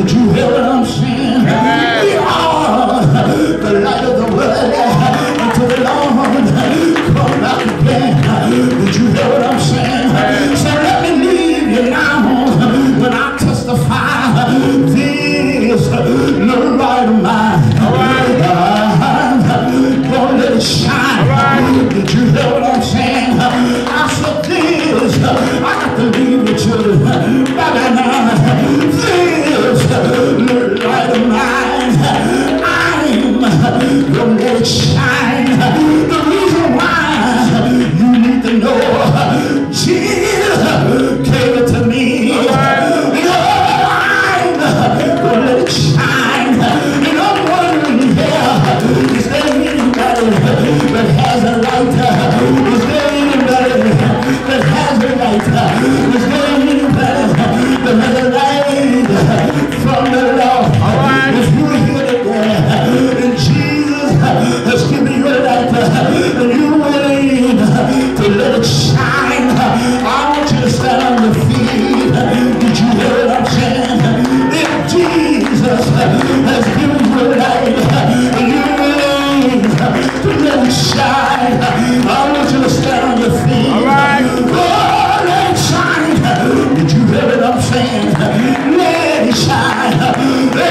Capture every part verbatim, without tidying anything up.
Did you hear what I'm saying? We are the light of the world until the Lord come back again. Did you hear what I'm saying? So let me leave you now when I testify this little light of mine. I'm gonna let it shine. Did you hear what I'm saying? I said this, I got to leave the children. This little light of mine, I'm gonna let it shine. The reason why you need to know, Jesus gave it to me. I'm gonna let it shine. And I'm wondering, yeah, is there anybody that has a light? Is there anybody that has a light? Is there anybody that has a light from the Lord? If you are here today and Jesus has given you a light and you're willing to let it shine, I want you to stand on your feet. Did you hear what I'm saying? If Jesus has given you a light and you're willing to let it shine, I want you to stand on your feet. All right. Oh, let it shine. Did you hear what I'm saying? Let it shine. Let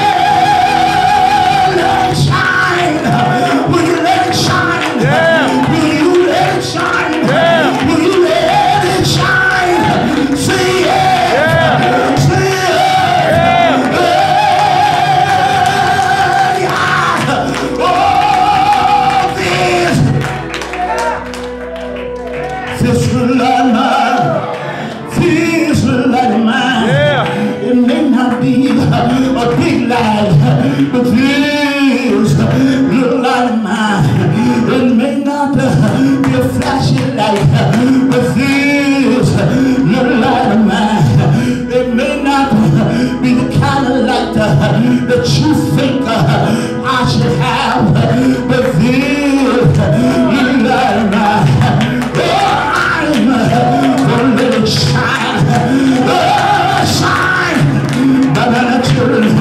it shine. Will you let it shine? Yeah. Will you let it shine? Yeah. Will you let it shine? Say yeah. Yeah. Say yeah. Yeah. Yeah. Oh, this, this will light mine. This will light mine. Yeah. It may not be a big light, but this little light of mine. It may not be a flashy light, but this little light of mine. It may not be the kind of light that you think I should have, but this little light of mine. Oh, I'm gonna let it shine. Oh, shine. By the children.